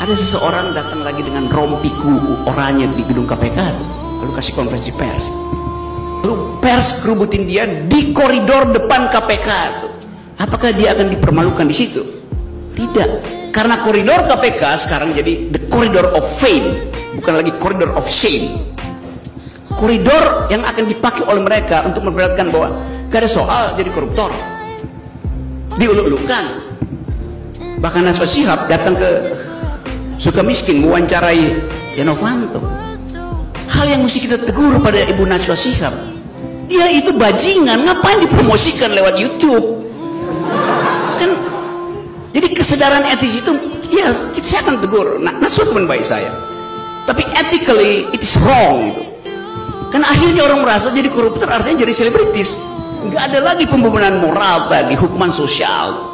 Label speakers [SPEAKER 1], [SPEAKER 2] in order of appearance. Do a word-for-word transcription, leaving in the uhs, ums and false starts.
[SPEAKER 1] Ada seseorang datang lagi dengan rompiku oranye di gedung K P K tuh, lalu kasih konferensi pers, lalu pers kerubutin dia di koridor depan K P K tuh. Apakah dia akan dipermalukan di situ? Tidak, karena koridor K P K sekarang jadi the corridor of fame, bukan lagi corridor of shame. Koridor yang akan dipakai oleh mereka untuk memperlihatkan bahwa gak ada soal jadi koruptor, diuluk-ulukan. Bahkan Najwa Shihab datang ke Sukamiskin mewawancarai Setia Novanto. Hal yang mesti kita tegur pada Ibu Najwa Shihab, dia itu bajingan, ngapain dipromosikan lewat YouTube kan? Jadi kesadaran etis itu ya saya akan tegur. Nah, Najwa teman baik saya, tapi ethically it is wrong gitu. Karena akhirnya orang merasa jadi koruptor artinya jadi selebritis, nggak ada lagi pembenaran moral tadi, hukuman sosial.